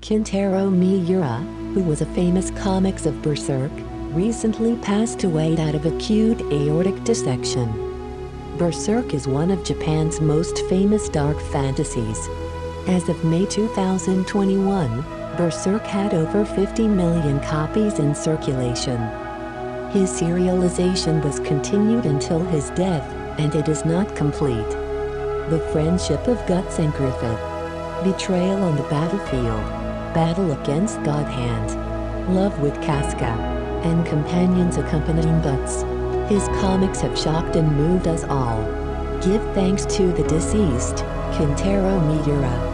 Kentaro Miura, who was a famous comics of Berserk, recently passed away out of acute aortic dissection. Berserk is one of Japan's most famous dark fantasies. As of May 2021, Berserk had over 50 million copies in circulation. His serialization was continued until his death, and it is not complete. The Friendship of Guts and Griffith. Betrayal on the Battlefield. Battle against Godhand. Love with Casca. And companions accompanying Guts. His comics have shocked and moved us all. Give thanks to the deceased, Kentaro Miura.